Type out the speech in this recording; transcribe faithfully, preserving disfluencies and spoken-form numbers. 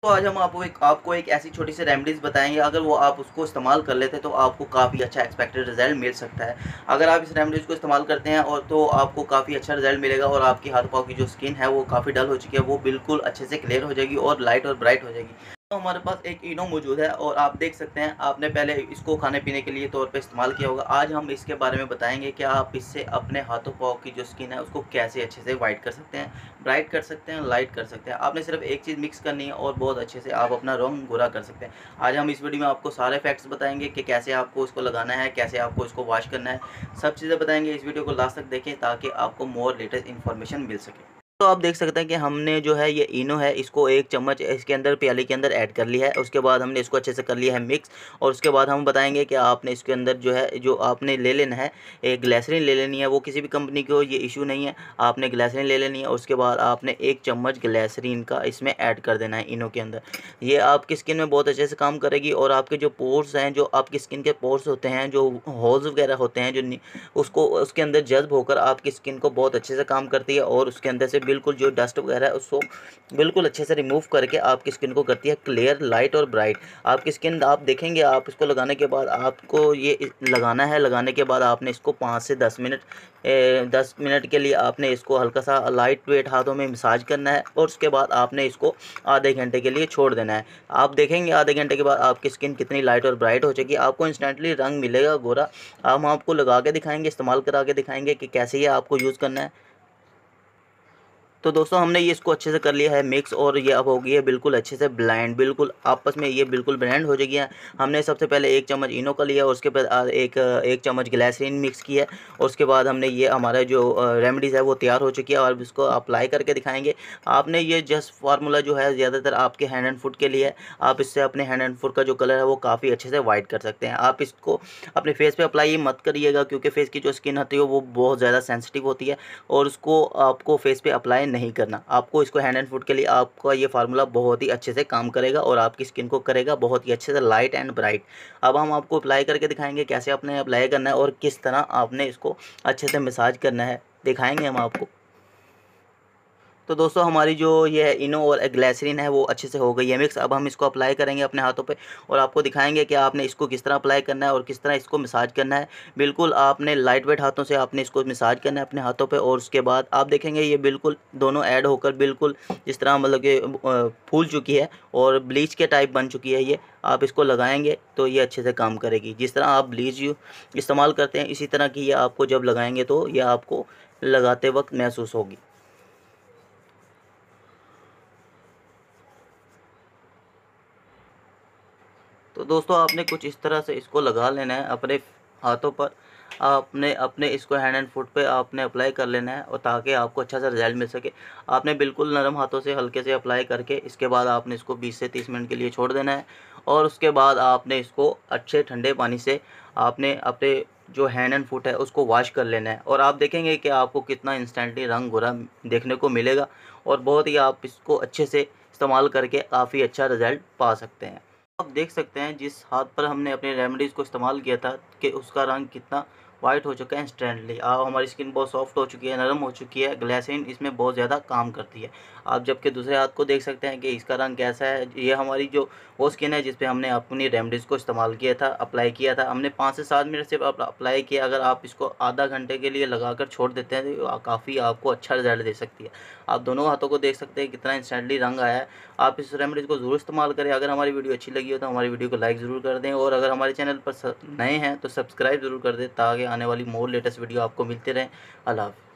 दोस्तों आज हम आपको एक आपको एक ऐसी छोटी सी रेमेडीज़ बताएंगे, अगर वो आप उसको इस्तेमाल कर लेते हैं तो आपको काफ़ी अच्छा एक्सपेक्टेड रिजल्ट मिल सकता है। अगर आप इस रेमेडीज़ को इस्तेमाल करते हैं और तो आपको काफ़ी अच्छा रिजल्ट मिलेगा और आपकी हाथ पाँव की जो स्किन है वो काफ़ी डल हो चुकी है वो बिल्कुल अच्छे से क्लियर हो जाएगी और लाइट और ब्राइट हो जाएगी। तो हमारे पास एक इनो मौजूद है और आप देख सकते हैं, आपने पहले इसको खाने पीने के लिए तौर पे इस्तेमाल किया होगा। आज हम इसके बारे में बताएंगे कि आप इससे अपने हाथों पाँव की जो स्किन है उसको कैसे अच्छे से वाइट कर सकते हैं, ब्राइट कर सकते हैं, लाइट कर सकते हैं। आपने सिर्फ एक चीज़ मिक्स करनी है और बहुत अच्छे से आप अपना रंग गोरा कर सकते हैं। आज हम इस वीडियो में आपको सारे फैक्ट्स बताएंगे कि कैसे आपको इसको लगाना है, कैसे आपको इसको वॉश करना है, सब चीज़ें बताएंगे। इस वीडियो को लास्ट तक देखें ताकि आपको मोर लेटेस्ट इन्फॉर्मेशन मिल सके। तो आप देख सकते हैं कि हमने जो है ये इनो है इसको एक चम्मच इसके अंदर प्याली के अंदर ऐड कर लिया है। उसके बाद हमने इसको अच्छे से कर लिया है मिक्स और उसके बाद हम बताएंगे कि आपने इसके अंदर जो है जो आपने ले लेना है, एक ग्लिसरीन ले लेनी है। वो किसी भी कंपनी की हो ये इशू नहीं है, आपने ग्लिसरीन ले लेनी है। उसके बाद आपने एक चम्मच ग्लिसरीन का इसमें ऐड कर देना है इनो के अंदर। ये आपकी स्किन में बहुत अच्छे से काम करेगी और आपके जो पोर्स हैं, जो आपकी स्किन के पोर्स होते हैं, जो होल्स वगैरह होते हैं, जो उसको उसके अंदर जज्ब होकर आपकी स्किन को बहुत अच्छे से काम करती है और उसके अंदर से बिल्कुल जो डस्ट वगैरह है उसको बिल्कुल अच्छे से रिमूव करके आपकी स्किन को करती है क्लियर, लाइट और ब्राइट। आपकी स्किन आप देखेंगे, आप इसको लगाने के बाद आपको ये लगाना है। लगाने के बाद आपने इसको पाँच से दस मिनट दस मिनट के लिए आपने इसको हल्का सा लाइट वेट हाथों में मसाज करना है और उसके बाद आपने इसको आधे घंटे के लिए छोड़ देना है। आप देखेंगे आधे घंटे के बाद आपकी स्किन कितनी लाइट और ब्राइट हो जाएगी, आपको इंस्टेंटली रंग मिलेगा गोरा। हम आपको लगा के दिखाएंगे, इस्तेमाल करा के दिखाएंगे कि कैसे ये आपको यूज़ करना है। तो दोस्तों हमने ये इसको अच्छे से कर लिया है मिक्स और ये अब हो गई है बिल्कुल अच्छे से ब्लेंड, बिल्कुल आपस में ये बिल्कुल ब्लेंड हो जाएगी है। हमने सबसे पहले एक चम्मच इनो का लिया और उसके बाद एक एक चम्मच ग्लिसरीन मिक्स किया और उसके बाद हमने ये हमारा जो रेमेडीज़ है वो तैयार हो चुकी है और इसको अप्लाई करके दिखाएंगे। आपने ये जस्ट फार्मूला जो है ज़्यादातर आपके हैंड एंड फुट के लिए है। आप इससे अपने हैंड एंड फुट का जो कलर है वो काफ़ी अच्छे से वाइट कर सकते हैं। आप इसको अपने फेस पे अप्लाई मत करिएगा क्योंकि फेस की जो स्किन होती है वो बहुत ज़्यादा सेंसिटिव होती है और उसको आपको फेस पे अप्लाई नहीं करना। आपको इसको हैंड एंड फुट के लिए आपका ये फार्मूला बहुत ही अच्छे से काम करेगा और आपकी स्किन को करेगा बहुत ही अच्छे से लाइट एंड ब्राइट। अब हम आपको अप्लाई करके दिखाएंगे कैसे आपने अप्लाई करना है और किस तरह आपने इसको अच्छे से मसाज करना है, दिखाएंगे हम आपको। तो दोस्तों हमारी जो ये इनो और ग्लिसरीन है वो अच्छे से हो गई है मिक्स। अब हम इसको अप्लाई करेंगे अपने हाथों पे और आपको दिखाएंगे कि आपने इसको किस तरह अप्लाई करना है और किस तरह इसको मसाज करना है। बिल्कुल आपने लाइट वेट हाथों से आपने इसको मसाज करना है अपने हाथों पे और उसके बाद आप देखेंगे ये बिल्कुल दोनों ऐड होकर बिल्कुल जिस तरह मतलब कि फूल चुकी है और ब्लीच के टाइप बन चुकी है। ये आप इसको लगाएंगे तो ये अच्छे से काम करेगी। जिस तरह आप ब्लीच यू इस्तेमाल करते हैं इसी तरह की ये आपको जब लगाएंगे तो ये आपको लगाते वक्त महसूस होगी। तो दोस्तों आपने कुछ इस तरह से इसको लगा लेना है अपने हाथों पर। आपने अपने इसको हैंड एंड फुट पे आपने अप्लाई कर लेना है और ताकि आपको अच्छा सा रिजल्ट मिल सके। आपने बिल्कुल नरम हाथों से हल्के से अप्लाई करके इसके बाद आपने इसको बीस से तीस मिनट के लिए छोड़ देना है और उसके बाद आपने इसको अच्छे ठंडे पानी से आपने अपने जो हैंड एंड फुट है उसको वॉश कर लेना है और आप देखेंगे कि आपको कितना इंस्टेंटली रंग गोरा देखने को मिलेगा और बहुत ही आप इसको अच्छे से इस्तेमाल करके काफ़ी अच्छा रिजल्ट पा सकते हैं। आप देख सकते हैं जिस हाथ पर हमने अपने रेमेडीज़ को इस्तेमाल किया था कि उसका रंग कितना वाइट हो चुका है इंस्टेंटली। अब हमारी स्किन बहुत सॉफ्ट हो चुकी है, नरम हो चुकी है। ग्लिसरीन इसमें बहुत ज़्यादा काम करती है। आप जबकि दूसरे हाथ को देख सकते हैं कि इसका रंग कैसा है। ये हमारी जो वो स्किन है जिस पे हमने अपनी रेमेडीज़ को इस्तेमाल किया था, अप्लाई किया था। हमने पाँच से सात मिनट सिर्फ अप्लाई किया। अगर आप इसको आधा घंटे के लिए लगाकर छोड़ देते हैं तो काफ़ी आपको अच्छा रिजल्ट दे सकती है। आप दोनों हाथों को देख सकते हैं कितना इंस्टेंटली रंग आया है। आप इस रेमेडीज़ को ज़रूर इस्तेमाल करें। अगर हमारी वीडियो अच्छी लगी हो तो हमारी वीडियो को लाइक ज़रूर कर दें और अगर हमारे चैनल पर नए हैं तो सब्सक्राइब ज़रूर कर दें ताकि आने वाली मोर लेटेस्ट वीडियो आपको मिलते रहें। अल्लाह हाफ़िज़।